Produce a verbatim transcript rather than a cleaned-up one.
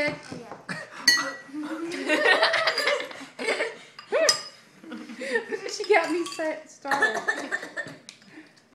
Poohead? Oh, yeah. She got me set started.